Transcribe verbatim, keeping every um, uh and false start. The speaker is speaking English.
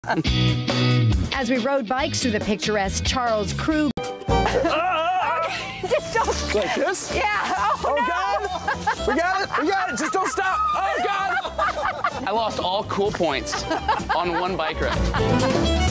As we rode bikes through the picturesque Charles Krug. Just don't. Like this? Yeah. Oh, Oh, no. God. We got it. We got it. Just don't stop. Oh, God. I lost all cool points on one bike ride.